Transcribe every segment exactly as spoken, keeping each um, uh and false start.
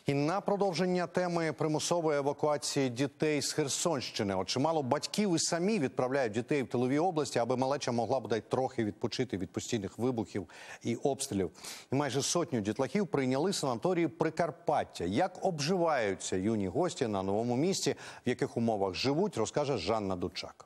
І на продовження теми примусової евакуації дітей з Херсонщини. От чимало батьків і самі відправляють дітей в тилові області, аби малеча могла бодай трохи відпочити від постійних вибухів і обстрілів. І майже сотню дітлахів прийняли санаторії Прикарпаття. Як обживаються юні гості на новому місці, в яких умовах живуть, розкаже Жанна Дучак.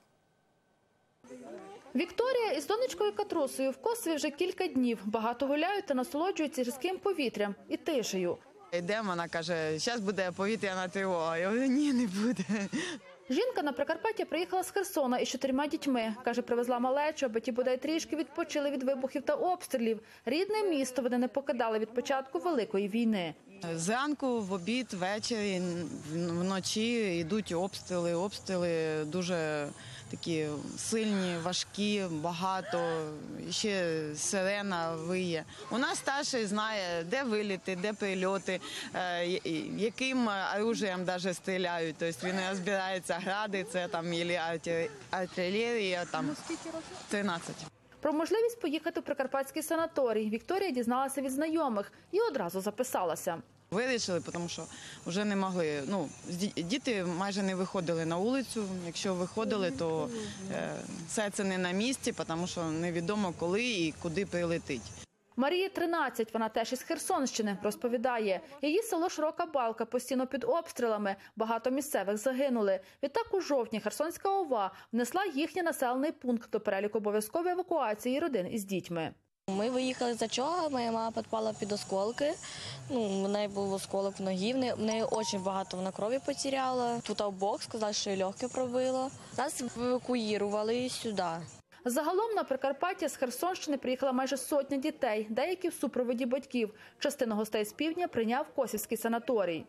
Вікторія із донечкою Катрусею в Косові вже кілька днів. Багато гуляють та насолоджуються різким повітрям і тишею. Йдемо, вона каже, зараз буде повітряна тривога. Я говорю, ні, не буде. Жінка на Прикарпаття приїхала з Херсона із чотирма дітьми. Каже, привезла малечу, аби ті бодай трішки відпочили від вибухів та обстрілів. Рідне місто вони не покидали від початку Великої війни. Зранку, в обід, ввечері, вночі йдуть обстріли. Обстріли дуже такі сильні, важкі, багато. Ще сирена виє. У нас старший знає, де виліти, де прильоти, яким оружієм навіть стріляють. Тобто він розбирається, гради, це там артилерія, там тринадцять. Про можливість поїхати в прикарпатський санаторій Вікторія дізналася від знайомих і одразу записалася. Вирішили, тому що вже не могли. Ну, діти майже не виходили на вулицю. Якщо виходили, то е, серце не на місці, тому що невідомо коли і куди прилетить. Марії тринадцять, вона теж із Херсонщини, розповідає. Її село Широка Балка постійно під обстрілами, багато місцевих загинули. Відтак у жовтні Херсонська ОВА внесла їхній населений пункт до переліку обов'язкової евакуації родин із дітьми. Ми виїхали за чого, моя мама підпала під осколки, ну, в неї був осколок в ногі, в неї, в неї дуже багато вона крові потеряла. Тут обох сказали, що її легке пробило. Нас евакуювали сюди. Загалом на Прикарпаття з Херсонщини приїхала майже сотня дітей, деякі в супроводі батьків. Частину гостей з півдня прийняв Косівський санаторій.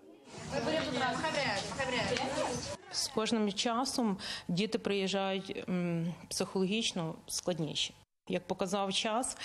З кожним часом діти приїжджають психологічно складніші. Як показав час,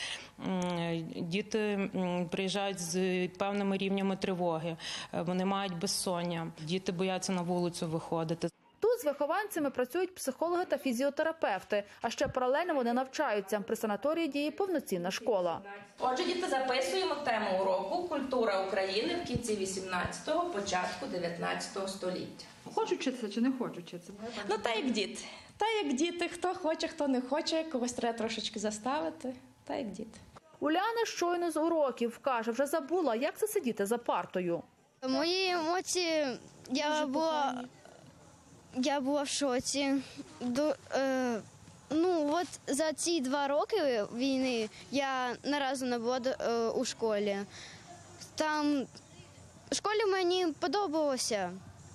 діти приїжджають з певними рівнями тривоги, вони мають безсоння, діти бояться на вулицю виходити. Тут з вихованцями працюють психологи та фізіотерапевти, а ще паралельно вони навчаються. При санаторії діє повноцінна школа. Отже, діти, записуємо тему уроку «Культура України в кінці вісімнадцятого, початку дев'ятнадцятого століття». Хочуть вчитися чи не хочуть вчитися? Ну, та як діти. Та як діти, хто хоче, хто не хоче, когось треба трошечки заставити, та як діти. Уляна щойно з уроків, каже, вже забула, як це сидіти за партою. Мої емоції, я була, я була в шоці. До, е, ну, от за ці два роки війни я ні разу не була е, у школі. Там в школі мені подобалося.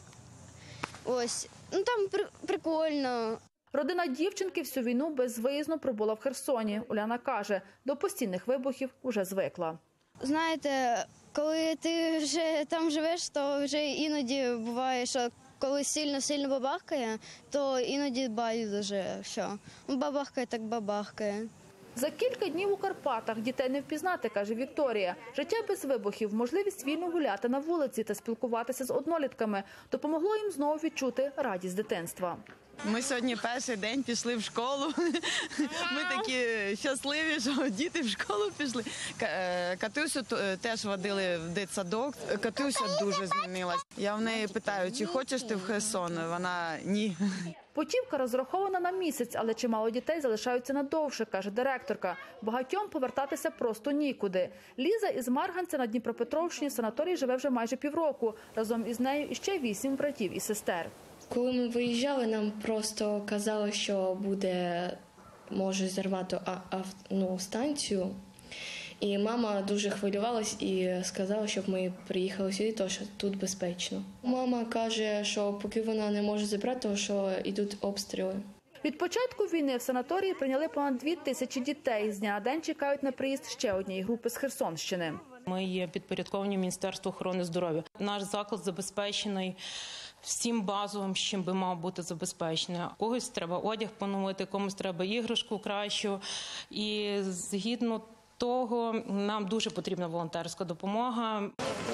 Ось, ну там при, прикольно. Родина дівчинки всю війну безвиїзно пробула в Херсоні. Уляна каже, до постійних вибухів уже звикла. Знаєте, коли ти вже там живеш, то вже іноді буває, що коли сильно-сильно бабахкає, то іноді байдуже, що бабахкає так бабахкає. За кілька днів у Карпатах дітей не впізнати, каже Вікторія. Життя без вибухів, можливість вільно гуляти на вулиці та спілкуватися з однолітками допомогло їм знову відчути радість дитинства. Ми сьогодні перший день пішли в школу. Ми такі щасливі, що діти в школу пішли. Катюсю теж водили в дитсадок. Катюся дуже змінилась. Я в неї питаю, чи хочеш ти в Херсон? Вона – ні. Путівка розрахована на місяць, але чимало дітей залишаються надовше, каже директорка. Багатьом повертатися просто нікуди. Ліза із Марганця на Дніпропетровщині в санаторії живе вже майже півроку. Разом із нею іще вісім братів і сестер. Коли ми виїжджали, нам просто казали, що буде, може зірвати ну, станцію. І мама дуже хвилювалась і сказала, щоб ми приїхали сюди, тому що тут безпечно. Мама каже, що поки вона не може забрати, тому що йдуть обстріли. Від початку війни в санаторії прийняли понад дві тисячі дітей. З дня на день чекають на приїзд ще однієї групи з Херсонщини. Ми є підпорядковані Міністерству охорони здоров'я. Наш заклад забезпечений всім базовим, з чим би мав бути забезпечений. Когось треба одяг поновити, комусь треба іграшку кращу. І згідно того, нам дуже потрібна волонтерська допомога.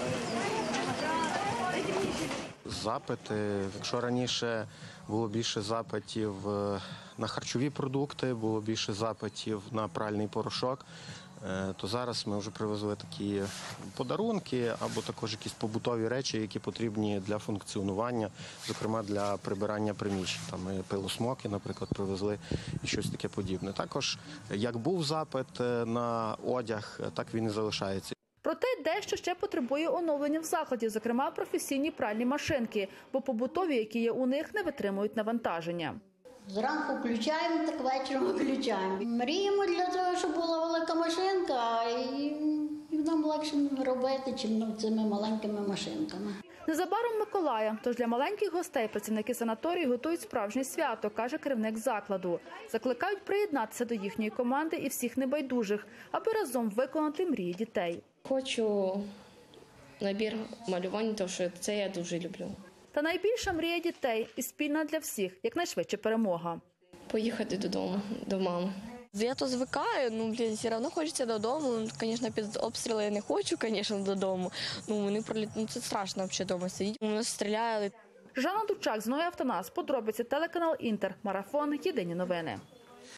Запити. Якщо раніше було більше запитів на харчові продукти, було більше запитів на пральний порошок, то зараз ми вже привезли такі подарунки або також якісь побутові речі, які потрібні для функціонування, зокрема для прибирання приміщень. Там ми пилосмоки, наприклад, привезли і щось таке подібне. Також, як був запит на одяг, так він і залишається. Проте дещо ще потребує оновлення в закладі, зокрема професійні пральні машинки, бо побутові, які є у них, не витримують навантаження. Зранку включаємо, так вечором виключаємо. Мріємо для того, щоб була велика машинка, і, і нам легше робити, чим цими маленькими машинками. Незабаром Миколая, тож для маленьких гостей працівники санаторію готують справжнє свято, каже керівник закладу. Закликають приєднатися до їхньої команди і всіх небайдужих, аби разом виконати мрії дітей. Хочу набір малювання, тому що це я дуже люблю. Та найбільша мрія дітей і спільна для всіх – якнайшвидше перемога. Поїхати додому, до мами. Я то звикаю, ну, блін, все одно хочеться додому. Звісно, під обстріли я не хочу, звісно, додому. Ну, вони проліт... ну, це страшно взагалі вдома сидіти. Вони стріляли. Жанна Дучак, Зноя Автонас. Подробиці телеканал Інтер. Марафон. Єдині новини.